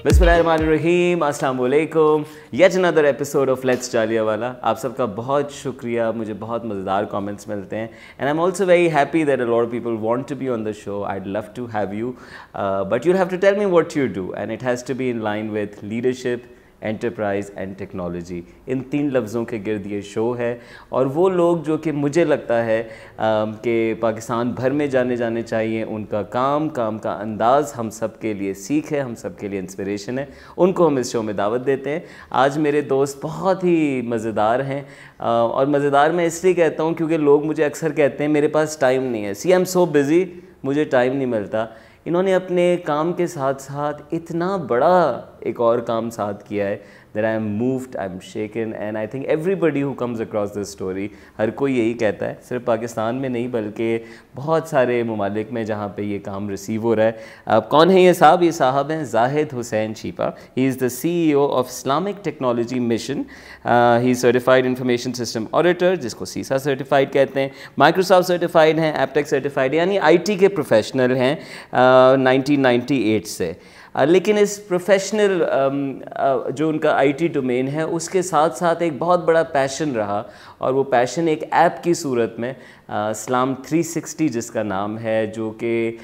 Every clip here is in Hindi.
बिस्मिल्लाहिर्रहमानिर्रहीम, अस्सलाम वालेकुम। Yet another episode of let's Jaliyawala. आप सबका बहुत शुक्रिया, मुझे बहुत मज़ेदार कमेंट्स मिलते हैं and I am also very happy that a lot of people want to be on the show. I'd love to have you but you have to tell me what you do and it has to be in line with leadership, enterprise and technology. इन 3 लफ्ज़ों के गिर्द ये शो है और वो लोग जो कि मुझे लगता है कि पाकिस्तान भर में जाने चाहिए, उनका काम का अंदाज़ हम सब के लिए सीख है, हम सब के लिए इंस्पिरेशन है, उनको हम इस शो में दावत देते हैं। आज मेरे दोस्त बहुत ही मज़ेदार हैं और मज़ेदार मैं इसलिए कहता हूँ क्योंकि लोग मुझे अक्सर कहते हैं मेरे पास टाइम नहीं है, see I am so busy, मुझे टाइम नहीं मिलता। इन्होंने अपने काम के साथ साथ इतना बड़ा एक और काम साथ किया है that I am moved, I am shaken and I think everybody who comes across this story, हर कोई यही कहता है, सिर्फ पाकिस्तान में नहीं बल्कि बहुत सारे ममालिक में जहाँ पे ये काम रिसीव हो रहा है। अब कौन है ये साहब? ये साहब हैं Zahid Hussain Cheepa. He is the CEO of Islamic technology mission. He is certified information system auditor, जिसको सीसा सर्टिफाइड कहते हैं, माइक्रोसॉफ्ट सर्टिफाइड हैं, एपटेक सर्टिफाइड, यानी IT के प्रोफेशनल हैं 1998 से। लेकिन इस प्रोफेशनल जो उनका IT डोमेन है उसके साथ साथ एक बहुत बड़ा पैशन रहा और वो पैशन एक ऐप की सूरत में इस्लाम 360 जिसका नाम है, जो कि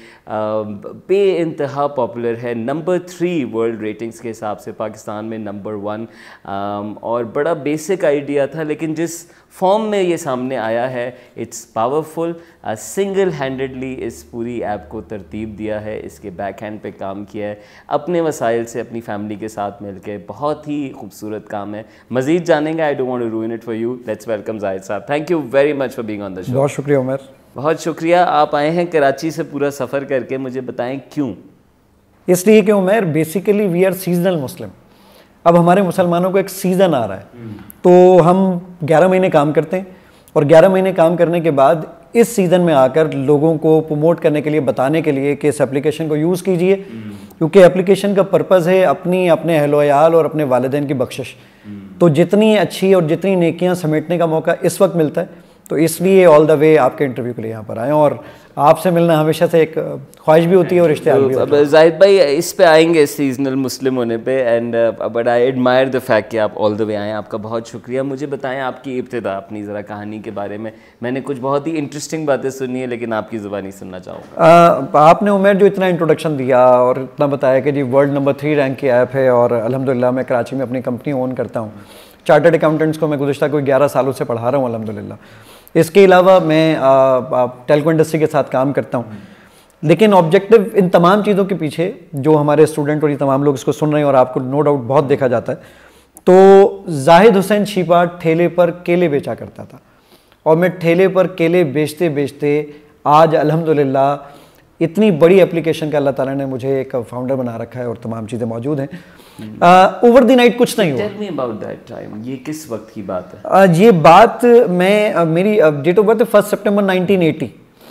बे इंतहा पॉपुलर है, नंबर 3 वर्ल्ड रेटिंग्स के हिसाब से, पाकिस्तान में नंबर 1। और बड़ा बेसिक आइडिया था लेकिन जिस फॉर्म में ये सामने आया है इट्स पावरफुल। सिंगल हैंडेडली इस पूरी ऐप को तरतीब दिया है, इसके बैक हैंड पे काम किया है, अपने वसाइल से अपनी फैमिली के साथ मिलकर। बहुत ही खूबसूरत काम है। मज़ीद जानेंगे, I don't want to ruin it for you. Let's welcome Zahid साहब। Thank you very much for being on the show. बहुत शुक्रिया उमर। बहुत शुक्रिया। आप आए हैं कराची से पूरा सफ़र करके, मुझे बताएं क्यों? इसलिए कि Umar basically we are seasonal Muslim. अब हमारे मुसलमानों को एक सीज़न आ रहा है तो हम 11 महीने काम करते हैं और 11 महीने काम करने के बाद इस सीज़न में आकर लोगों को प्रमोट करने के लिए, बताने के लिए कि इस एप्लीकेशन को यूज़ कीजिए, क्योंकि एप्लीकेशन का पर्पज़ है अपने अहलो-अयाल और अपने वालिदैन की बख्शिश। तो जितनी अच्छी और जितनी नेकियां समेटने का मौका इस वक्त मिलता है, तो इसलिए ऑल द वे आपके इंटरव्यू के लिए यहाँ पर आए और आपसे मिलना हमेशा से एक ख्वाहिश भी होती है और इश्तिहार भी होता है। जाहिद भाई, इस पे आएंगे सीजनल मुस्लिम होने पे and but I admire the fact कि आप ऑल द वे आए, आपका बहुत शुक्रिया। मुझे बताएं आपकी इब्तिदा, अपनी ज़रा कहानी के बारे में। मैंने कुछ बहुत ही इंटरेस्टिंग बातें सुनी है लेकिन आपकी ज़ुबानी सुनना चाहूँगा। आपने उमर जो इतना इंट्रोडक्शन दिया और इतना बताया कि जी वर्ल्ड नंबर 3 रैंक की ऐप है और अल्हम्दुलिल्लाह मैं कराची में अपनी कंपनी ओन करता हूँ। चार्टर्ड अकाउंटेंट्स को मैं गुज़िश्ता कोई 11 सालों से पढ़ा रहा हूँ अल्हम्दुलिल्लाह। इसके अलावा मैं टेलीकॉम इंडस्ट्री के साथ काम करता हूँ। लेकिन ऑब्जेक्टिव इन तमाम चीज़ों के पीछे जो हमारे स्टूडेंट और ये तमाम लोग इसको सुन रहे हैं और आपको नो डाउट बहुत देखा जाता है, तो जाहिद हुसैन चीपा ठेले पर केले बेचा करता था और मैं ठेले पर केले बेचते बेचते आज अल्हम्दुलिल्लाह इतनी बड़ी एप्लीकेशन का अल्लाह ताला ने मुझे एक फाउंडर बना रखा है और तमाम चीज़ें मौजूद हैं। ओवर द नाइट कुछ नहीं हुआ। Tell me about that time, ये किस वक्त की बात है? ये बात मेरी डेट ऑफ बर्थ 1 सितंबर 1980।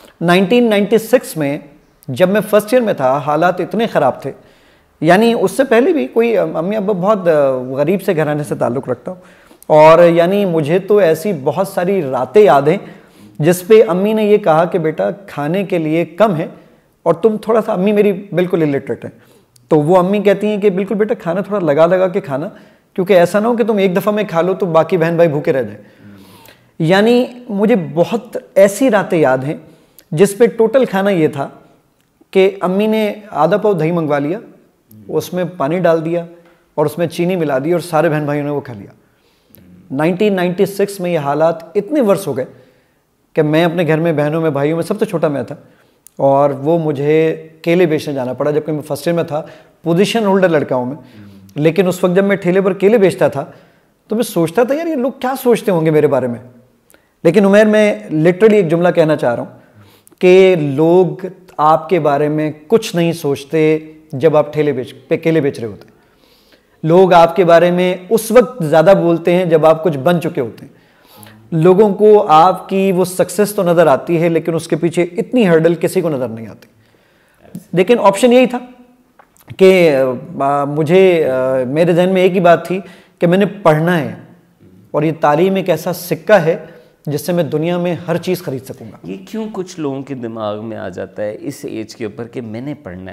1996 में जब मैं फर्स्ट ईयर में था, हालात इतने ख़राब थे, यानी उससे पहले भी कोई अम्मी अब्बा बहुत गरीब से घराने से ताल्लुक़ रखता हूँ और यानी मुझे तो ऐसी बहुत सारी रातें याद हैं जिस पे अम्मी ने ये कहा कि बेटा खाने के लिए कम है और तुम थोड़ा सा, अम्मी मेरी बिल्कुल इलिटरेट है, तो वो अम्मी कहती हैं कि बिल्कुल बेटा खाना थोड़ा लगा लगा के खाना, क्योंकि ऐसा ना हो कि तुम एक दफ़ा में खा लो तो बाकी बहन भाई भूखे रह जाए। यानी मुझे बहुत ऐसी रातें याद हैं जिस पे टोटल खाना ये था कि अम्मी ने आधा पाव दही मंगवा लिया, उसमें पानी डाल दिया और उसमें चीनी मिला दी और सारे बहन भाइयों ने वो खा लिया। 1996 में ये हालात इतने वर्ष हो गए कि मैं अपने घर में बहनों में भाइयों में सबसे छोटा मैं था और वो मुझे केले बेचने जाना पड़ा, जबकि मैं फर्स्ट ईयर में था। पोजीशन होल्डर लड़का हूँ मैं, लेकिन उस वक्त जब मैं ठेले पर केले बेचता था तो मैं सोचता था यार ये लोग क्या सोचते होंगे मेरे बारे में। लेकिन उमर, मैं लिटरली एक जुमला कहना चाह रहा हूँ कि लोग आपके बारे में कुछ नहीं सोचते जब आप केले बेच रहे होते। लोग आपके बारे में उस वक्त ज़्यादा बोलते हैं जब आप कुछ बन चुके होते हैं। लोगों को आपकी वो सक्सेस तो नज़र आती है लेकिन उसके पीछे इतनी हर्डल किसी को नज़र नहीं आती। लेकिन ऑप्शन यही था कि मुझे मेरे जहन में एक ही बात थी कि मैंने पढ़ना है और ये तालीम एक ऐसा सिक्का है जिससे मैं दुनिया में हर चीज़ खरीद सकूंगा। ये क्यों कुछ लोगों के दिमाग में आ जाता है इस एज के ऊपर कि मैंने पढ़ना है?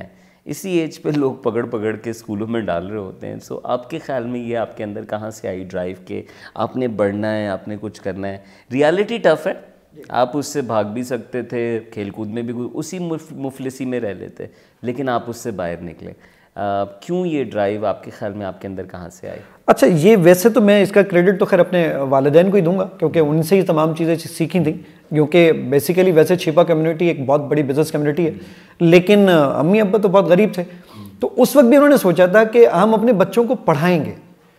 इसी एज पे लोग पकड़ पकड़ के स्कूलों में डाल रहे होते हैं। सो आपके ख्याल में ये आपके अंदर कहाँ से आई ड्राइव के आपने बढ़ना है, आपने कुछ करना है? रियलिटी टफ है, आप उससे भाग भी सकते थे, खेलकूद में भी उसी मुफलिसी में रह लेते, लेकिन आप उससे बाहर निकले। क्यों ये ड्राइव आपके ख्याल में आपके अंदर कहाँ से आई? अच्छा, ये वैसे तो मैं इसका क्रेडिट तो खैर अपने वालिदैन को ही दूंगा, क्योंकि उनसे ही तमाम चीज़ें सीखी थी, क्योंकि बेसिकली वैसे छिपा कम्युनिटी एक बहुत बड़ी बिजनेस कम्युनिटी है, लेकिन अम्मी अब्बा तो बहुत गरीब थे। तो उस वक्त भी उन्होंने सोचा था कि हम अपने बच्चों को पढ़ाएंगे।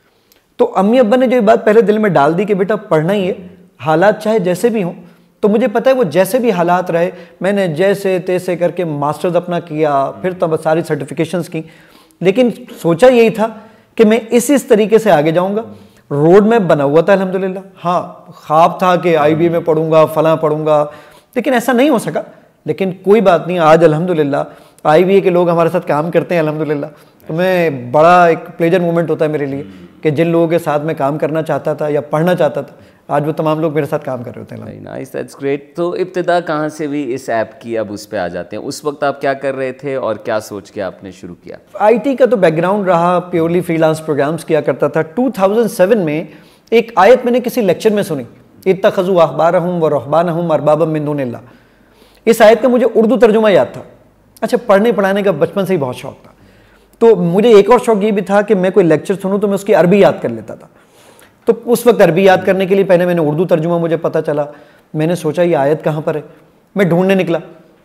तो अम्मी अब्बा ने जो ये बात पहले दिल में डाल दी कि बेटा पढ़ना ही है, हालात चाहे जैसे भी हों। तो मुझे पता है वो जैसे भी हालात रहे, मैंने जैसे तैसे करके मास्टर्स अपना किया, फिर तब सारी सर्टिफिकेशंस की, लेकिन सोचा यही था कि मैं इस तरीके से आगे जाऊंगा। रोड मैप बना हुआ था अल्हम्दुलिल्लाह। हाँ, ख्वाब था कि आईबी में पढ़ूंगा, फलां पढ़ूंगा, लेकिन ऐसा नहीं हो सका। लेकिन कोई बात नहीं, आज अल्हम्दुलिल्लाह आईबीए के लोग हमारे साथ काम करते हैं अल्हम्दुलिल्लाह। तो मैं बड़ा एक प्लेजर मोमेंट होता है मेरे लिए कि जिन लोगों के साथ मैं काम करना चाहता था या पढ़ना चाहता था, आज वो तमाम लोग मेरे साथ काम कर रहे होते हैं। Nice, that's great. तो इब्तिदा कहाँ से हुई इस ऐप की, अब उस पे आ जाते हैं। उस वक्त आप क्या कर रहे थे और क्या सोच के आपने शुरू किया? आईटी का तो बैकग्राउंड रहा, प्योरली फ्रीलांस प्रोग्राम्स किया करता था। 2007 में एक आयत मैंने किसी लेक्चर में सुनी, इत्तखज़ू अहबारहुम व रहबानहुम अरबाबम मिन दूनिल्लाह। इस आयत का मुझे उर्दू तर्जुमा याद था। अच्छा, पढ़ने पढ़ाने का बचपन से ही बहुत शौक था, तो मुझे एक और शौक ये भी था कि मैं कोई लेक्चर सुनूं तो मैं उसकी अरबी याद कर लेता था। तो उस वक्त अरबी याद करने के लिए पहले मैंने उर्दू तर्जुमा मुझे पता चला। मैंने सोचा ये आयत कहाँ पर है, मैं ढूंढने निकला।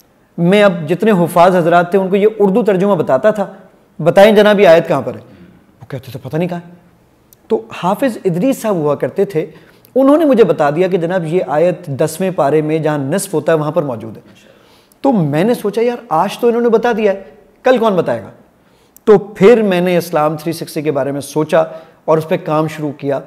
मैं अब जितने हुफाज हजरात थे उनको ये उर्दू तर्जुमा बताता था, बताएं जनाब ये आयत कहाँ पर है, वो कहते थे पता नहीं कहाँ है। तो हाफिज़ इदरीस साहब हुआ करते थे, उन्होंने मुझे बता दिया कि जनाब ये आयत 10वें पारे में जहाँ निस्फ होता है वहाँ पर मौजूद है। तो मैंने सोचा यार आज तो इन्होंने बता दिया है, कल कौन बताएगा। तो फिर मैंने इस्लाम 360 के बारे में सोचा और उस पर काम शुरू किया।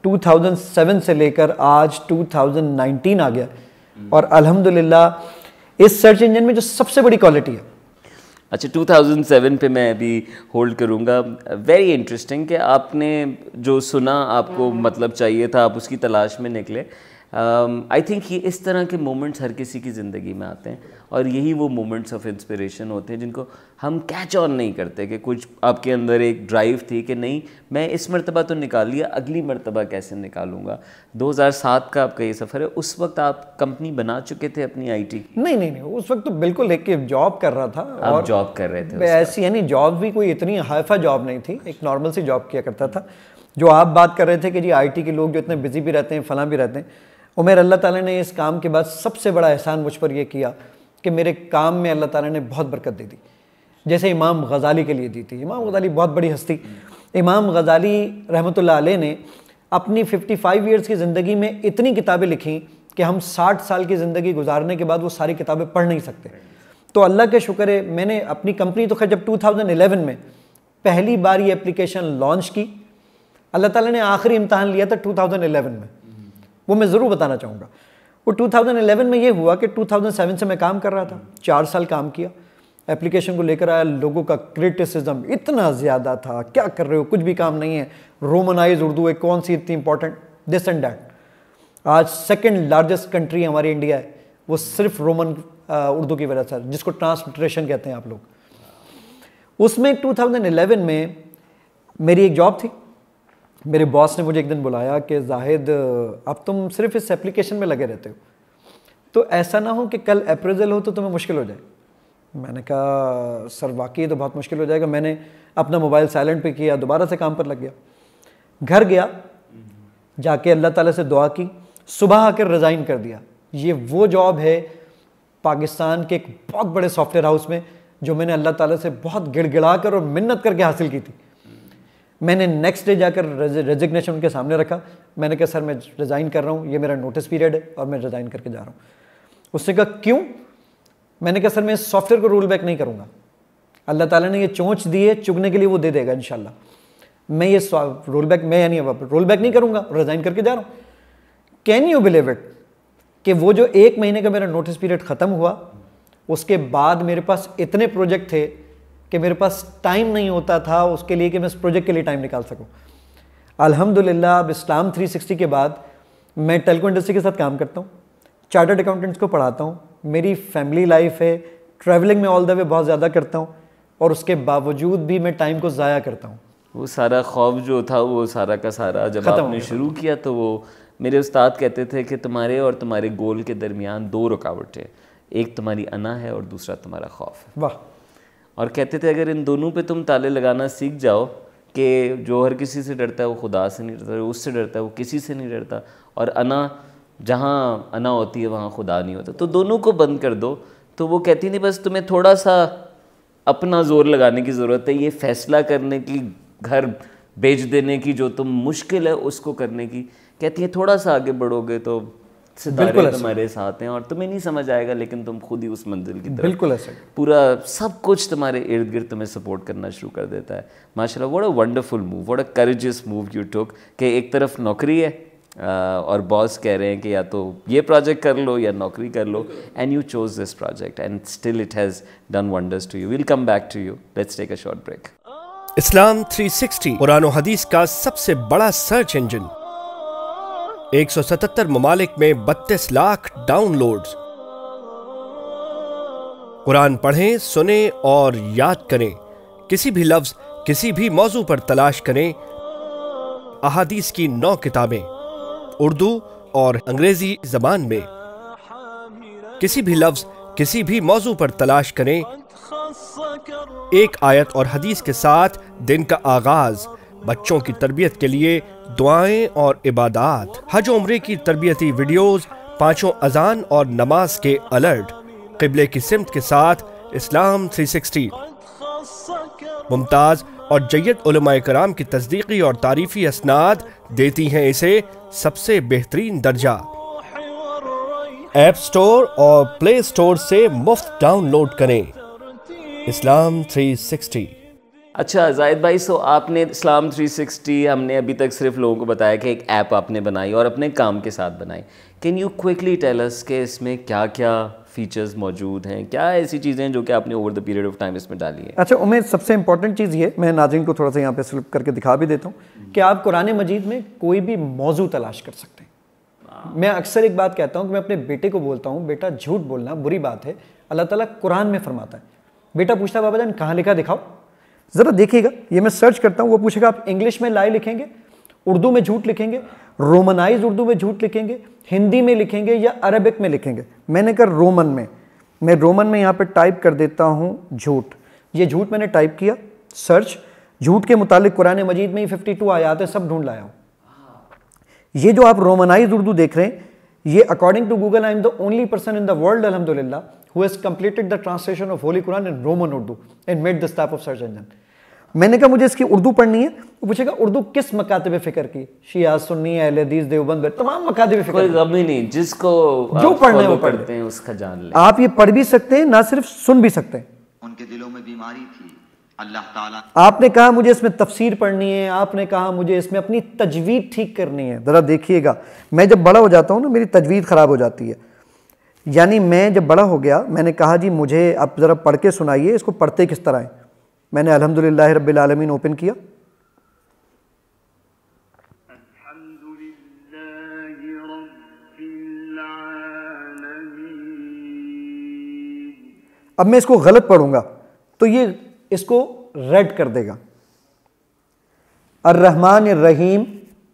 2007 से लेकर आज 2019 आ गया, और अल्हम्दुलिल्लाह इस सर्च इंजन में जो सबसे बड़ी क्वालिटी है। अच्छा, 2007 पे मैं अभी होल्ड करूँगा। वेरी इंटरेस्टिंग कि आपने जो सुना आपको मतलब चाहिए था, आप उसकी तलाश में निकले। आई थिंक ये इस तरह के मोमेंट्स हर किसी की ज़िंदगी में आते हैं, और यही वो मोमेंट्स ऑफ इंस्पिरेशन होते हैं जिनको हम कैच ऑन नहीं करते। कि कुछ आपके अंदर एक ड्राइव थी कि नहीं मैं इस मर्तबा तो निकाल लिया, अगली मर्तबा कैसे निकालूंगा। 2007 का आपका ये सफ़र है। उस वक्त आप कंपनी बना चुके थे अपनी आईटी? नहीं, उस वक्त तो बिल्कुल एक जॉब कर रहा था। आप जॉब कर रहे थे? ऐसी यानी जॉब भी कोई इतनी हाईफा जॉब नहीं थी, एक नॉर्मल सी जॉब किया करता था। जो आप बात कर रहे थे कि जी आईटी के लोग जो इतने बिजी भी रहते हैं, फलां भी रहते हैं, उमर अल्लाह ताला ने इस काम के बाद सबसे बड़ा एहसान मुझ पर यह किया कि मेरे काम में अल्लाह ताला ने बहुत बरकत दे दी। जैसे इमाम गज़ाली के लिए दी थी। इमाम गज़ाली बहुत बड़ी हस्ती। इमाम गज़ाली रहमतुल्लाह अलैह ने अपनी 55 ईयर्स की ज़िंदगी में इतनी किताबें लिखी कि हम 60 साल की ज़िंदगी गुजारने के बाद वो सारी किताबें पढ़ नहीं सकते। तो अल्लाह के शुक्र है, मैंने अपनी कंपनी तो खैर जब 2011 में पहली बार ये एप्लीकेशन लॉन्च की, अल्लाह ताला ने आखिरी इम्तहान लिया था 2011 में, वो मैं ज़रूर बताना चाहूँगा। वो 2011 में ये हुआ कि 2007 से मैं काम कर रहा था, 4 साल काम किया, एप्लीकेशन को लेकर आया। लोगों का क्रिटिसिज्म इतना ज़्यादा था, क्या कर रहे हो, कुछ भी काम नहीं है, रोमनाइज उर्दू है, कौन सी इतनी इंपॉर्टेंट, दिस एंड दैट। आज सेकंड लार्जेस्ट कंट्री हमारी इंडिया है, वो सिर्फ रोमन उर्दू की वजह से, जिसको ट्रांसलिट्रेशन कहते हैं आप लोग। उसमें 2011 में मेरी एक जॉब थी। मेरे बॉस ने मुझे एक दिन बुलाया कि जाहिद अब तुम सिर्फ इस एप्लीकेशन में लगे रहते हो, तो ऐसा ना हो कि कल अप्रेजल हो तो तुम्हें मुश्किल हो जाए। मैंने कहा सर वाकई तो बहुत मुश्किल हो जाएगा। मैंने अपना मोबाइल साइलेंट पे किया, दोबारा से काम पर लग गया। घर गया, जाके अल्लाह ताला से दुआ की, सुबह आकर रिज़ाइन कर दिया। ये वो जॉब है पाकिस्तान के एक बहुत बड़े सॉफ्टवेयर हाउस में जो मैंने अल्लाह ताला से बहुत गिड़गिड़ा कर और मिन्नत करके हासिल की थी। मैंने नेक्स्ट डे जाकर रेजिग्नेशन उनके सामने रखा। मैंने कहा सर मैं रिज़ाइन कर रहा हूँ, ये मेरा नोटिस पीरियड है और मैं रिज़ाइन करके जा रहा हूँ। उसने कहा क्यों? मैंने कहा सर मैं इस सॉफ्टवेयर को रोल बैक नहीं करूँगा। अल्लाह ताला ने ये चोंच दी है, चुगने के लिए वो दे देगा इंशाल्लाह। मैं ये रोल बैक नहीं करूँगा, रिज़ाइन करके जा रहा हूँ। कैन यू बिलीव इट कि वो जो 1 महीने का मेरा नोटिस पीरियड ख़त्म हुआ, उसके बाद मेरे पास इतने प्रोजेक्ट थे कि मेरे पास टाइम नहीं होता था उसके लिए कि मैं इस प्रोजेक्ट के लिए टाइम निकाल सकूं। अल्हम्दुलिल्लाह अब इस्लाम 360 के बाद मैं टेलको इंडस्ट्री के साथ काम करता हूं, चार्टर्ड अकाउंटेंट्स को पढ़ाता हूं, मेरी फैमिली लाइफ है, ट्रैवलिंग में ऑल द वे बहुत ज़्यादा करता हूं, और उसके बावजूद भी मैं टाइम को ज़ाया करता हूँ। वो सारा खौफ जो था वो सारा का सारा जब आपने शुरू किया तो वो मेरे उस्ताद कहते थे कि तुम्हारे और तुम्हारे गोल के दरमियान 2 रुकावटें, एक तुम्हारी अना है और दूसरा तुम्हारा खौफ है। वाह। और कहते थे अगर इन दोनों पे तुम ताले लगाना सीख जाओ कि जो हर किसी से डरता है वो खुदा से नहीं डरता, उससे डरता है वो किसी से नहीं डरता, और अना जहाँ अना होती है वहाँ खुदा नहीं होता, तो दोनों को बंद कर दो। तो वो कहती नहीं बस तुम्हें थोड़ा सा अपना जोर लगाने की ज़रूरत है, ये फैसला करने की, घर बेच देने की जो तुम मुश्किल है उसको करने की। कहती है थोड़ा सा आगे बढ़ोगे तो सितारे तुम्हारे साथ हैं और तुम्हें नहीं समझ आएगा, लेकिन तुम खुद ही उस मंजिल की तरफ, बिल्कुल ऐसा, पूरा सब कुछ तुम्हारे इर्द गिर्द तुम्हें सपोर्ट करना शुरू कर देता है। माशाल्लाह, what a wonderful move, what a courageous move you took कि एक तरफ नौकरी है और बॉस कह रहे हैं कि या तो ये प्रोजेक्ट कर लो या नौकरी कर लो, and you chose this project and still it has done wonders to you. Will come back to you, let's take a short break. Islam 360 कुरान और हदीस का सबसे बड़ा सर्च इंजन, 177 ममालिक में 32 लाख डाउनलोड्स। कुरान पढ़ें, सुने और याद करें, किसी भी लफ्ज किसी भी मौजू पर तलाश करें। अहादीस की 9 किताबें उर्दू और अंग्रेजी जबान में, किसी भी लफ्ज किसी भी मौजू पर तलाश करें। एक आयत और हदीस के साथ दिन का आगाज, बच्चों की तरबियत के लिए दुआएं और इबादात, हज उम्रे की तरबियती वीडियोस, 5 अजान और नमाज के अलर्ट, क़िबले की सिमत के साथ इस्लाम 360। मुमताज और जय्यद उलमाए कराम की तस्दीकी और तारीफी असनाद देती हैं इसे सबसे बेहतरीन दर्जा। ऐप स्टोर और प्ले स्टोर से मुफ्त डाउनलोड करें इस्लाम 360। अच्छा जाहिद भाई, सो आपने इस्लाम 360, हमने अभी तक सिर्फ लोगों को बताया कि एक ऐप आपने बनाई और अपने काम के साथ बनाई। Can you quickly tell us कि इसमें क्या क्या फीचर्स मौजूद हैं, क्या ऐसी चीज़ें हैं जो कि आपने over the period of time इसमें डाली है? अच्छा उमेर, सबसे इंपॉर्टेंट चीज़ ये, मैं नाज़रीन को थोड़ा सा यहाँ पे स्लिप करके दिखा भी देता हूँ कि आप कुरान मजीद में कोई भी मौजू तलाश कर सकते हैं। मैं अक्सर एक बात कहता हूँ कि मैं अपने बेटे को बोलता हूँ, बेटा झूठ बोलना बुरी बात है, अल्लाह ताला कुरान में फरमाता है। बेटा पूछता है बाबा जान कहाँ लिखा दिखाओ, ज़रा देखिएगा, ये मैं सर्च करता हूँ, वो पूछेगा आप इंग्लिश में लाई लिखेंगे, उर्दू में झूठ लिखेंगे, रोमनाइज उर्दू में झूठ लिखेंगे, हिंदी में लिखेंगे या अरबिक में लिखेंगे। मैंने कहा रोमन में, मैं रोमन में यहाँ पे टाइप कर देता हूँ झूठ। ये झूठ मैंने टाइप किया, सर्च, झूठ के मुतालिक कुरान मजीद में ही 52 आयात है, सब ढूंढ लाया हूँ। ये जो आप रोमनाइज उर्दू देख रहे हैं, ये according to Google I am the only person in the world अल्हम्दुलिल्लाह who has completed the translation of holy Quran in Roman Urdu and made this type of search engine. मैंने कहा मुझे इसकी उर्दू पढ़नी है, वो पूछेगा उर्दू किस मकातब फिक्र की, शिया, सुन्नी, अहले हदीस, देवबंद, तमाम मकातब फिक्र, कोई गम ही नहीं, जिसको जो पढ़ना है वो पढ़ते हैं उसका जान ले। आप ये पढ़ भी सकते हैं, ना सिर्फ सुन भी सकते हैं। उनके दिलों में बीमारी थी, अल्लाह ताला, आपने कहा मुझे इसमें तफसीर पढ़नी है, आपने कहा मुझे इसमें अपनी तजवीद ठीक करनी है। ज़रा देखिएगा, मैं जब बड़ा हो जाता हूँ ना मेरी तजवीद ख़राब हो जाती है, यानी मैं जब बड़ा हो गया मैंने कहा जी मुझे अब ज़रा पढ़ के सुनाइए, इसको पढ़ते किस तरह है। मैंने अल्हम्दुलिल्लाह रब्बिल आलमीन ओपन किया, अब मैं इसको गलत पढ़ूंगा तो ये इसको रेड कर देगा, अर्रहमान अर्रहीम,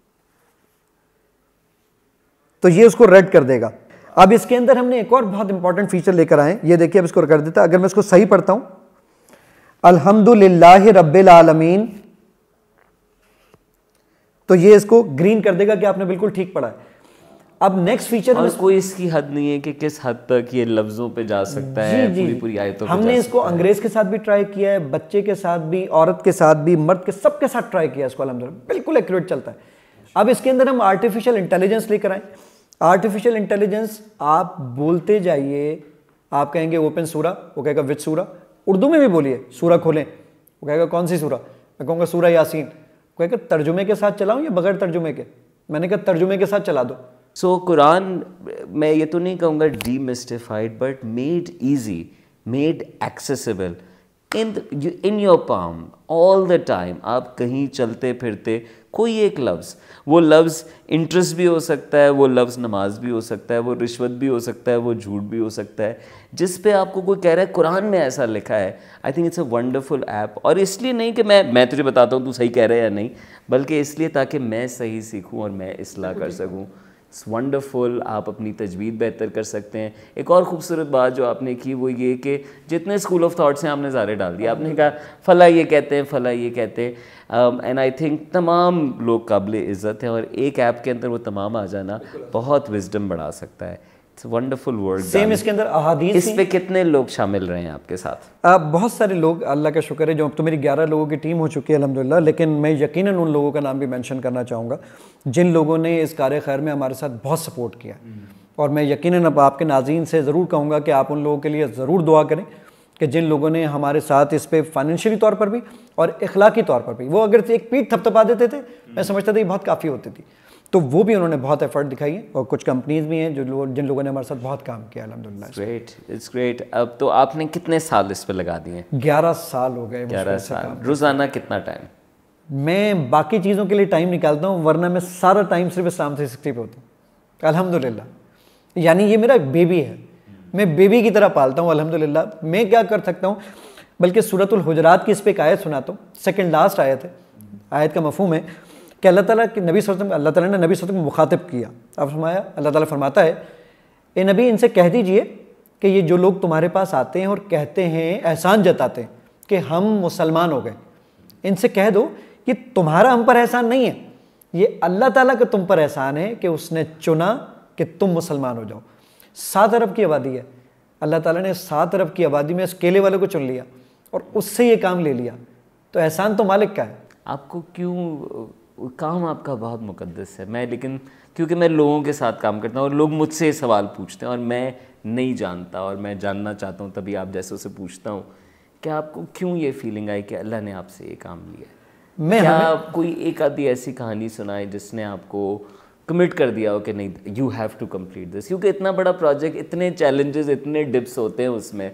तो ये उसको रेड कर देगा। अब इसके अंदर हमने एक और बहुत इंपॉर्टेंट फीचर लेकर आए, ये देखिए अब इसको कर देता है। अगर मैं इसको सही पढ़ता हूं, अल्हम्दुलिल्लाह रब्बिल आलमीन, तो ये इसको ग्रीन कर देगा कि आपने बिल्कुल ठीक पढ़ा है। अब नेक्स्ट फीचर, और कोई इसकी हद नहीं है कि किस हद तक ये लफ्जों पे जा सकता है, पूरी पूरी आयतों पे हमने इसको अंग्रेज के साथ भी ट्राई किया है, बच्चे के साथ भी, औरत के साथ भी, मर्द के, सबके साथ ट्राई किया इसको, अल्हम्दुलिल्लाह बिल्कुल एक्यूरेट चलता है। अब इसके अंदर हम आर्टिफिशियल इंटेलिजेंस लेकर आए। आर्टिफिशियल इंटेलिजेंस, आप बोलते जाइए, आप कहेंगे ओपन सूरा, वो कहेगा विच सूरा, उर्दू में भी बोलिए सूरा खोलें, वो कहेगा कौन सी सूरा, मैं कहूँगा सूरा यासीन, कहेगा तर्जुमे के साथ चलाऊँ या बगैर तर्जुमे के, मैंने कहा तर्जुमे के साथ चला दो। सो कुरान, मैं ये तो नहीं कहूँगा demystified, but made easy, made accessible. In your palm all the time. आप कहीं चलते फिरते कोई एक लफ्ज़, वो लफ्ज़ इंटरेस्ट भी हो सकता है, वो लफ्ज़ नमाज भी हो सकता है, वो रिश्वत भी हो सकता है, वो झूठ भी हो सकता है, जिस पे आपको कोई कह रहा है कुरान में ऐसा लिखा है। I think it's a wonderful app. और इसलिए नहीं कि मैं तुझे बताता हूँ तू सही कह रहा है या नहीं, बल्कि इसलिए ताकि मैं सही सीखूँ और मैं इस्लाह कर सकूँ। It's wonderful. आप अपनी तजवीद बेहतर कर सकते हैं। एक और ख़ूबसूरत बात जो आपने की वो ये कि जितने स्कूल ऑफ थाट्स हैं आपने सारे डाल दिए। आपने कहा फ़ला ये कहते हैं, फ़ला ये कहते हैं, एंड आई थिंक तमाम लोग काबिल इज़्ज़त हैं, और एक ऐप के अंदर वो तमाम आ जाना बहुत विजडम बढ़ा सकता है। It's wonderful work. सेम इसके अंदर अहादीस, इस पे कितने लोग शामिल रहे हैं आपके साथ? बहुत सारे लोग, अल्लाह का शुक्र है। जो अब तो मेरी 11 लोगों की टीम हो चुकी है अल्हम्दुलिल्लाह, लेकिन मैं यकीनन उन लोगों का नाम भी मेंशन करना चाहूँगा जिन लोगों ने इस कार्य खैर में हमारे साथ बहुत सपोर्ट किया। और मैं यकीनन अब आपके नाज़रीन से ज़रूर कहूँगा कि आप उन लोगों के लिए ज़रूर दुआ करें कि जिन लोगों ने हमारे साथ इस पे फाइनेंशियली तौर पर भी और इखलाकी तौर पर भी, वो अगर एक पीठ थपथपा देते थे, मैं समझता था ये बहुत काफ़ी होती थी, तो वो भी उन्होंने बहुत एफर्ट दिखाई है। और कुछ कंपनीज भी हैं जिन लोगों ने हमारे साथ बहुत काम किया अल्हम्दुलिल्लाह। Great, it's great. अब तो आपने कितने साल इस पे लगा दिए? 11 साल हो गए। 11 साल। रोज़ाना कितना टाइम? मैं बाकी चीज़ों के लिए टाइम निकालता हूँ, वरना मैं सारा टाइम सिर्फ इस्लाम 360 पे होता हूँ अल्हम्दुलिल्लाह। यानी ये मेरा बेबी है, मैं बेबी की तरह पालता हूँ अल्हम्दुलिल्लाह। मैं क्या कर सकता हूँ, बल्कि सूरतुल हुजरात की इस पर एक आयत सुनाता हूँ, सेकंड लास्ट आयत है। आयत का मफहूम है कि अल्लाह ताला ने नबी सल्लल्लाहु अलैहि वसल्लम को मुखातिब किया। अब फरमाया, अल्लाह ताला फरमाता है, ए नबी इनसे कह दीजिए कि ये जो लोग तुम्हारे पास आते हैं और कहते हैं, एहसान जताते हैं कि हम मुसलमान हो गए, इनसे कह दो कि तुम्हारा हम पर एहसान नहीं है, ये अल्लाह ताला का तुम पर एहसान है कि उसने चुना कि तुम मुसलमान हो जाओ। 7 अरब की आबादी है, अल्लाह ताला ने 7 अरब की आबादी में इस केले वाले को चुन लिया और उससे ये काम ले लिया, तो एहसान तो मालिक का है। आपको क्यों, काम आपका बहुत मुकद्दस है। मैं लेकिन क्योंकि मैं लोगों के साथ काम करता हूँ और लोग मुझसे सवाल पूछते हैं और मैं नहीं जानता और मैं जानना चाहता हूँ, तभी आप जैसे उसे पूछता हूँ कि आपको क्यों ये फीलिंग आई कि अल्लाह ने आपसे ये काम लिया? क्या कोई एक आधी ऐसी कहानी सुनाए जिसने आपको कमिट कर दिया हो कि नहीं, you have to complete this? क्योंकि इतना बड़ा प्रोजेक्ट, इतने चैलेंजेस, इतने डिप्स होते हैं उसमें,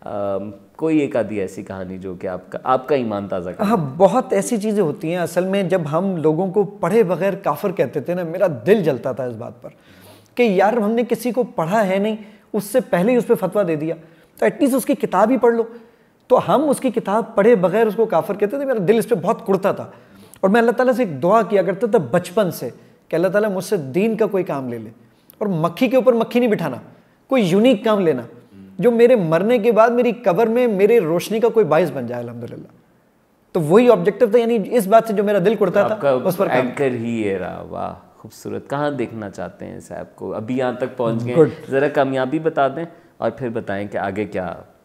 कोई एक आधी ऐसी कहानी जो कि आपका ईमान ताज़ा करे? हाँ, बहुत ऐसी चीज़ें होती हैं। असल में जब हम लोगों को पढ़े बगैर काफिर कहते थे ना, मेरा दिल जलता था इस बात पर कि यार हमने किसी को पढ़ा है नहीं, उससे पहले ही उस पर फतवा दे दिया, तो एटलीस्ट उसकी किताब ही पढ़ लो। तो हम उसकी किताब पढ़े बगैर उसको काफिर कहते थे। मेरा दिल इस पर बहुत कुड़ता था और मैं अल्लाह ताला से एक दुआ किया करता था बचपन से कि अल्लाह ताला मुझसे दीन का कोई काम ले ले, और मक्खी के ऊपर मक्खी नहीं बिठाना, कोई यूनिक काम लेना जो मेरे मरने के बाद मेरी कब्र में मेरे रोशनी का कोई बाइस बन जाए अल्हम्दुलिल्लाह। तो वही ऑब्जेक्टिव था, यानी इस बात से जो मेरा दिल कुड़ता था उस पर एंकर ही ये रहा। वाह, खूबसूरत। कहाँ देखना चाहते हैं इस ऐप को? अभी यहाँ तक पहुँच गए, ज़रा कामयाबी बता दें और फिर बताएं कि आगे क्या।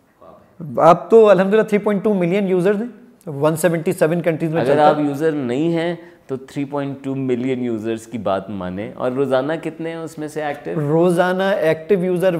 आप तो अल्हम्दुलिल्लाह 3.2 मिलियन यूज़र्स हैं 177 कंट्रीज में। अगर आप यूज़र नहीं हैं तो 3.2 मिलियन यूज़र्स की बात माने। और रोज़ाना कितने हैं उसमें से एक्टिव? रोज़ाना एक्टिव यूज़र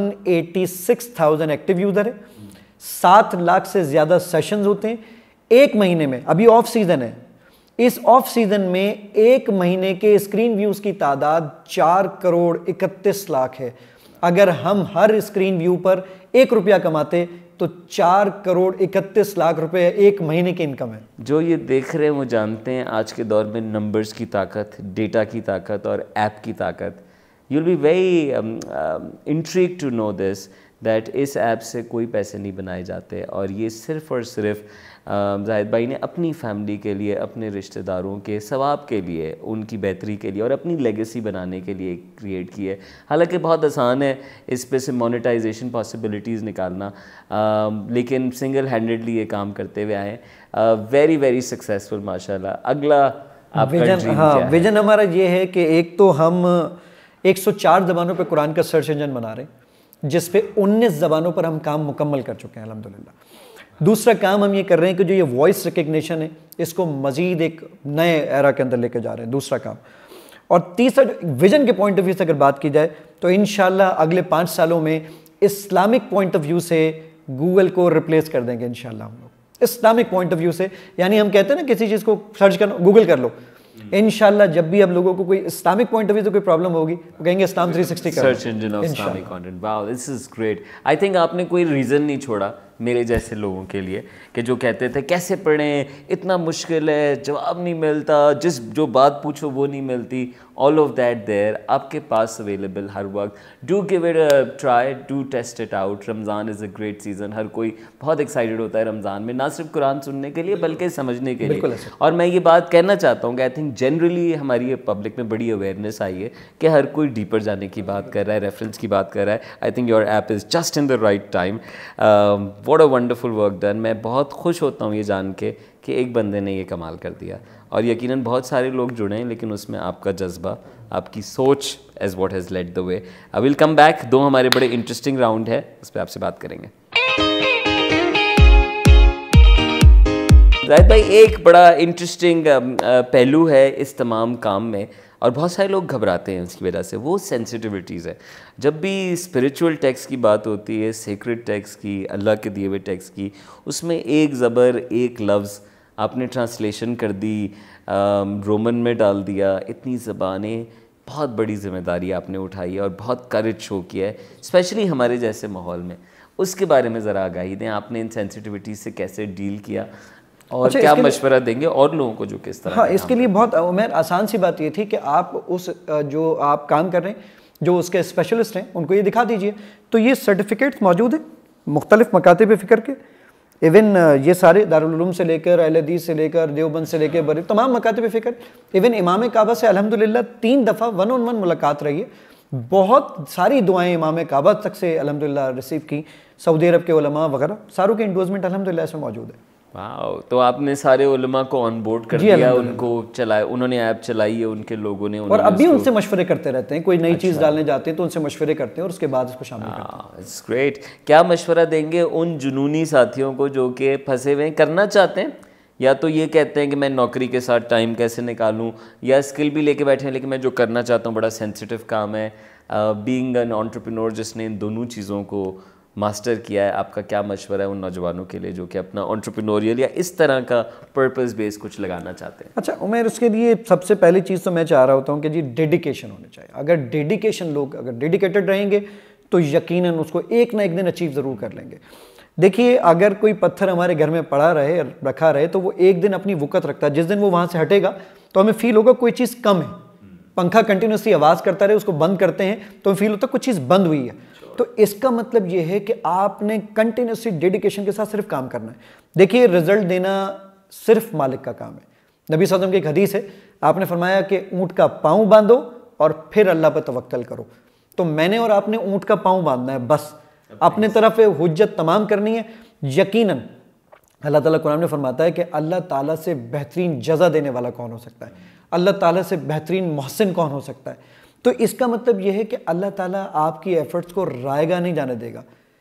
186,000 एक्टिव यूज़र है। 7 लाख से ज़्यादा सेशंस होते हैं एक महीने में। अभी ऑफ सीज़न है, इस ऑफ सीज़न में एक महीने के स्क्रीन व्यूज़ की तादाद 4 करोड़ 31 लाख है। अगर हम हर स्क्रीन व्यू पर 1 रुपया कमाते तो 4 करोड़ 31 लाख रुपए एक महीने की इनकम है। जो ये देख रहे हैं वो जानते हैं आज के दौर में नंबर्स की ताकत, डेटा की ताकत और ऐप की ताकत। You will be very intrigued to know this that इस ऐप से कोई पैसे नहीं बनाए जाते और ये सिर्फ़ और सिर्फ जाहिद भाई ने अपनी फैमिली के लिए, अपने रिश्तेदारों के सवाब के लिए, उनकी बेहतरी के लिए और अपनी लेगेसी बनाने के लिए क्रिएट की है। हालांकि बहुत आसान है इस पे से मोनेटाइजेशन पॉसिबिलिटीज़ निकालना, लेकिन सिंगल हैंडेडली ये काम करते हुए आए। वेरी वेरी सक्सेसफुल माशाल्लाह। अगला आपका विजन, ड्रीम हाँ, क्या है? विजन हमारा ये है कि एक तो हम 104 ज़बानों पे कुरान का सर्च इंजन बना रहे हैं जिस पे 19 ज़बानों पर हम काम मुकम्मल कर चुके हैं अल्हम्दुलिल्लाह। दूसरा काम हम ये कर रहे हैं कि जो ये वॉइस रिकग्निशन है इसको मज़ीद एक नए एरा के अंदर लेके जा रहे हैं, दूसरा काम। और तीसरा विजन के पॉइंट ऑफ व्यू से अगर बात की जाए तो इंशाल्लाह अगले 5 सालों में इस्लामिक पॉइंट ऑफ व्यू से गूगल को रिप्लेस कर देंगे इंशाल्लाह हम लोग। इस्लामिक पॉइंट ऑफ व्यू से, यानी हम कहते हैं ना किसी चीज़ को सर्च करना, गूगल कर लो, इंशाल्लाह जब भी अब लोगों को कोई इस्लामिक पॉइंट ऑफ व्यू से कोई प्रॉब्लम होगी वो कहेंगे इस्लाम 360 कर search engine of Islamic content. Wow, this is great. I think आपने कोई रीज़न नहीं छोड़ा मेरे जैसे लोगों के लिए कि जो कहते थे कैसे पढ़ें, इतना मुश्किल है, जवाब नहीं मिलता, जो बात पूछो वो नहीं मिलती, ऑल ऑफ दैट देयर आपके पास अवेलेबल हर वक्त। Do give it a try, do test it out. Ramzan is a great season, हर कोई बहुत एक्साइटेड होता है रमज़ान में, ना सिर्फ कुरान सुनने के लिए बल्कि समझने के लिए। और मैं ये बात कहना चाहता हूँ कि आई थिंक जनरली हमारी ये पब्लिक में बड़ी अवेयरनेस आई है कि हर कोई डीपर जाने की बात कर रहा है, रेफरेंस की बात कर रहा है। I think your app is just in the right time. What a wonderful work done. मैं बहुत खुश होता हूँ ये जान के कि एक बंदे ने ये कमाल कर दिया, और यकीनन बहुत सारे लोग जुड़े हैं, लेकिन उसमें आपका जज्बा, आपकी सोच as what has led the way. I will come back. 2 हमारे बड़े इंटरेस्टिंग राउंड है, उस पर आपसे बात करेंगे। जाहिद भाई, एक बड़ा इंटरेस्टिंग पहलू है इस तमाम काम में, और बहुत सारे लोग घबराते हैं इसकी वजह से, वो सेंसिटिविटीज़ है। जब भी स्पिरिचुअल टेक्स्ट की बात होती है, सेक्रेड टेक्स्ट की, अल्लाह के दिए हुए टेक्स्ट की, उसमें एक ज़बर, एक लफ्ज़ आपने ट्रांसलेशन कर दी, रोमन में डाल दिया, इतनी ज़बानें, बहुत बड़ी जिम्मेदारी आपने उठाई है और बहुत करेज शो किया है, स्पेशली हमारे जैसे माहौल में। उसके बारे में ज़रा आगाही दें, आपने इन सेंसिटिविटीज़ से कैसे डील किया, और क्या मशवरा देंगे और लोगों को जो किस तरह? हाँ, इसके लिए बहुत उमर आसान सी बात ये थी कि आप उस जो आप काम कर रहे हैं, जो उसके स्पेशलिस्ट हैं, उनको ये दिखा दीजिए। तो ये सर्टिफिकेट्स मौजूद हैं मुख्तलिफ मकातिब फ़िक्र के, इवन ये सारे दारुल उलूम से लेकर अहले हदीस से लेकर देवबंद से लेकर बड़े तमाम मकातिब फ़िक्र, इवन इमाम काबा से अल्हम्दुलिल्लाह 3 दफ़ा 1-on-1 मुलाकात रही है। बहुत सारी दुआएं इमाम काबा तक से अल्हम्दुलिल्लाह रिसीव की, सऊदी अरब के उलमा वगैरह सारों के इंडोर्समेंट अल्हम्दुलिल्लाह इसमें मौजूद है। वाह, तो आपने सारे उलमा को ऑन बोर्ड कर दिया, उनको चलाया, उन्होंने ऐप चलाई है, उनके लोगों ने, और अभी उनसे मशवरे करते रहते हैं, कोई नई चीज़ डालने जाते हैं तो उनसे मशवरे करते हैं और उसके बाद इसको शामिल करते हैं। It's great. क्या मशवरा देंगे उन जुनूनी साथियों को जो कि फंसे हुए करना चाहते हैं, या तो ये कहते हैं कि मैं नौकरी के साथ टाइम कैसे निकालूं, या स्किल भी लेके बैठे हैं लेकिन मैं जो करना चाहता हूँ बड़ा सेंसिटिव काम है, बीइंग एन एंटरप्रेन्योर जिसने इन दोनों चीज़ों को मास्टर किया है? आपका क्या मशवरा है उन नौजवानों के लिए जो कि अपना एंटरप्रेन्योरियल या इस तरह का पर्पस बेस कुछ लगाना चाहते हैं? अच्छा उमर, उसके लिए सबसे पहली चीज़ तो मैं चाह रहा होता हूँ कि जी डेडिकेशन होनी चाहिए। अगर डेडिकेशन, लोग अगर डेडिकेटेड रहेंगे तो यकीनन उसको एक ना एक दिन अचीव ज़रूर कर लेंगे। देखिए, अगर कोई पत्थर हमारे घर में पड़ा रहे, रखा रहे, तो वो एक दिन अपनी वक़्त रखता है। जिस दिन वो वहाँ से हटेगा तो हमें फील होगा कोई चीज़ कम है। पंखा कंटिन्यूसली आवाज़ करता रहे, उसको बंद करते हैं तो फील होता है कुछ चीज़ बंद हुई है। तो इसका मतलब ये है कि आपने कंटिन्यूसली डेडिकेशन के साथ सिर्फ काम करना है। देखिए, रिजल्ट देना सिर्फ मालिक का काम है। नबी सल्लल्लाहु अलैहि वसल्लम की एक हदीस है, आपने फरमाया कि ऊँट का पाँव बांधो और फिर अल्लाह पर तवक्कल करो। तो मैंने और आपने ऊँट का पाँव बांधना है, बस अपने तरफ हुज्जत तमाम करनी है। यकीनन अल्लाह ताला कुरान में फरमाता है कि अल्लाह ताला से बेहतरीन जज़ा देने वाला कौन हो सकता है, अल्लाह ताला से बेहतरीन मोहसिन कौन हो सकता है। तो इसका मतलब यह है कि अल्लाह ताला आपकी एफर्ट्स को रायगा नहीं जाने देगा।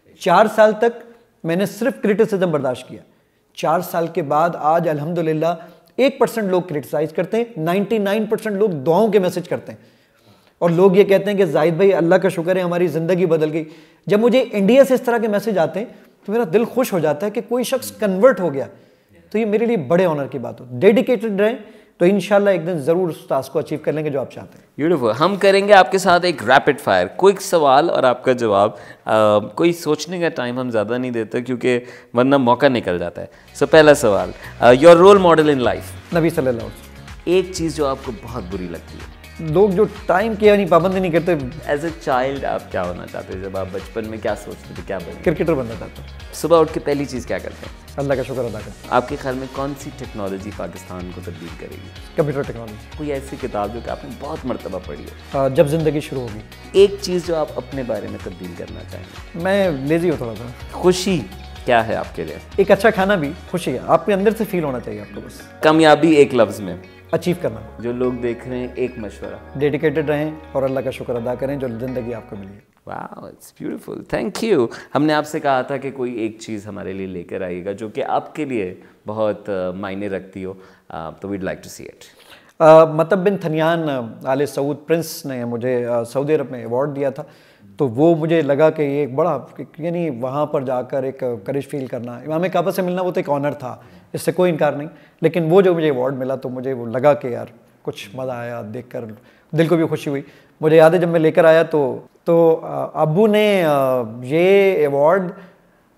4 साल तक मैंने सिर्फ क्रिटिसिज्म बर्दाश्त किया, 4 साल के बाद आज अल्हम्दुलिल्लाह 1% लोग क्रिटिसाइज करते हैं, 99% लोग दुआओं के मैसेज करते हैं। और लोग ये कहते हैं कि जाहिद भाई अल्लाह का शुक्र है हमारी ज़िंदगी बदल गई। जब मुझे इंडिया से इस तरह के मैसेज आते हैं तो मेरा दिल खुश हो जाता है कि कोई शख्स कन्वर्ट हो गया। तो ये मेरे लिए बड़े ऑनर की बात हो। डेडिकेटेड रहें तो इंशाल्लाह एक दिन ज़रूर उस टास्क को अचीव कर लेंगे जो आप चाहते हैं। ब्यूटीफुल। हम करेंगे आपके साथ एक रैपिड फायर, क्विक सवाल और आपका जवाब। कोई सोचने का टाइम हम ज़्यादा नहीं देते क्योंकि वरना मौका निकल जाता है। सो पहला सवाल, your role model in life? नबी सल्लल्लाहु अलैहि वसल्लम। एक चीज़ जो आपको बहुत बुरी लगती है? लोग जो टाइम की यानी पाबंदी नहीं करते। एज ए चाइल्ड आप क्या होना चाहते थे जब आप बचपन में, क्या सोचते थे, क्या बने? क्रिकेटर बनना चाहता हूँ। सुबह उठ के पहली चीज़ क्या करते हैं? अल्लाह का शुक्र अदा करते हैं। आपके ख्याल में कौन सी टेक्नोलॉजी पाकिस्तान को तब्दील करेगी? Computer technology. कोई ऐसी किताब जो कि आपने बहुत मरतबा पढ़ी हो? जब जिंदगी शुरू होगी। एक चीज़ जो आप अपने बारे में तब्दील करना चाहेंगे? मैं लेजी हूँ थोड़ा सा। खुशी क्या है आपके लिए? एक अच्छा खाना भी खुशी है, आपके अंदर से फील होना चाहिए आपको। बस कामयाबी एक लफ्ज़ में? अचीव करना। जो लोग देख रहे हैं, एक मशवरा? डेडिकेटेड रहें और अल्लाह का शुक्र अदा करें जो ज़िंदगी आपको मिली है। वाह, इट्स ब्यूटीफुल, थैंक यू। हमने आपसे कहा था कि कोई एक चीज़ हमारे लिए लेकर आइएगा जो कि आपके लिए बहुत मायने रखती हो, तो we'd like to see it. मतलब बिन थनियान आले सऊद प्रिंस ने मुझे सऊदी अरब में अवार्ड दिया था, तो वो मुझे लगा कि ये एक बड़ा, यानी वहाँ पर जाकर एक करेज फील करना, इमाम काबा से मिलना, वो तो एक ऑनर था, इससे कोई इनकार नहीं। लेकिन वो जो मुझे अवार्ड मिला तो मुझे वो लगा कि यार कुछ मज़ा आया देखकर, दिल को भी खुशी हुई। मुझे याद है जब मैं लेकर आया तो अब्बू ने ये अवार्ड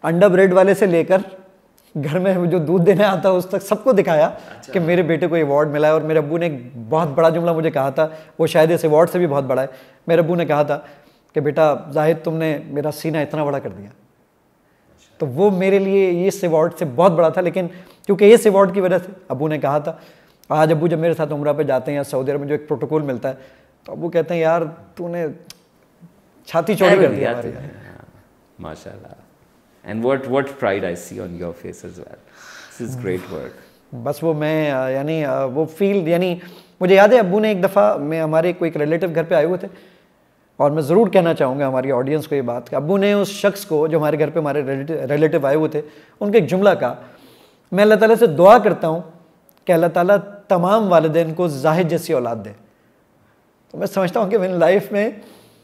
अंडा ब्रेड वाले से लेकर घर में जो दूध देने आता है उस तक सबको दिखाया कि मेरे बेटे को अवार्ड मिला है। और मेरे अब्बू ने एक बहुत बड़ा जुमला मुझे कहा था, वो शायद इस अवार्ड से भी बहुत बड़ा है। मेरे अब्बू ने कहा था कि बेटा जाहिद, तुमने मेरा सीना इतना बड़ा कर दिया। तो वो मेरे लिए इस अवार्ड से बहुत बड़ा था। लेकिन क्योंकि इस अवार्ड की वजह से अब्बू ने कहा था, आज अब्बू जब मेरे साथ उम्रा पे जाते हैं या सऊदी अरब में जो एक प्रोटोकॉल मिलता है, तो अब्बू कहते हैं यार तूने छाती चौड़ी कर दिया हमारी। माशाल्लाह। And what pride I see on your face as well. This is great work. बस वो मैं यानी वो फील, यानी मुझे याद है अब्बू ने एक दफ़ा मैं हमारे कोई एक रिलेटिव घर पे आए हुए थे, और मैं ज़रूर कहना चाहूँगा हमारी ऑडियंस को ये बात कि अब्बू ने उस शख्स को जो हमारे घर पे हमारे रिलेटिव आए हुए थे उनके एक जुमला कहा, मैं अल्लाह ताला से दुआ करता हूँ कि अल्लाह ताला तमाम वालिदैन को जाहिद जैसी औलाद दे। तो मैं समझता हूँ कि मेरी लाइफ में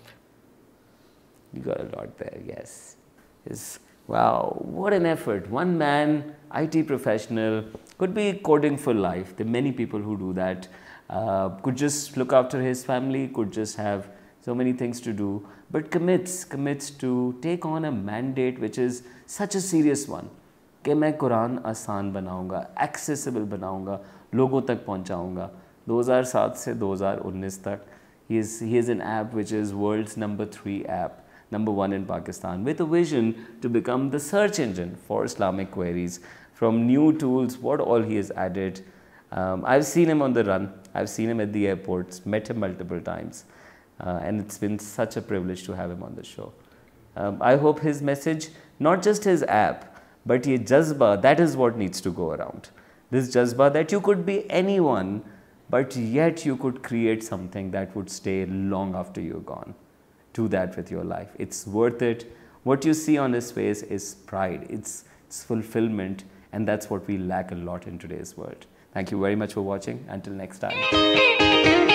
You got a lot there, yes. Wow, what an effort. One man, IT professional, could be coding for life. There are many people who do that. Could just look after his family, could just have so many things to do, but commits to take on a mandate which is such a serious one. कि मैं कुरान आसान बनाऊंगा, accessible बनाऊंगा, लोगों तक पहुंचाऊंगा। 2007 से 2019 तक he is an app which is world's #3 app. #1 in Pakistan, with a vision to become the search engine for Islamic queries. From new tools, what all he has added. I've seen him on the run. I've seen him at the airports, met him multiple times. And it's been such a privilege to have him on the show. I hope his message, not just his app, but ye jazba, that is what needs to go around. This jazba that you could be anyone, but yet you could create something that would stay long after you're gone. Do that with your life. It's worth it. What you see on his face is pride. It's fulfillment, and that's what we lack a lot in today's world. Thank you very much for watching. Until next time.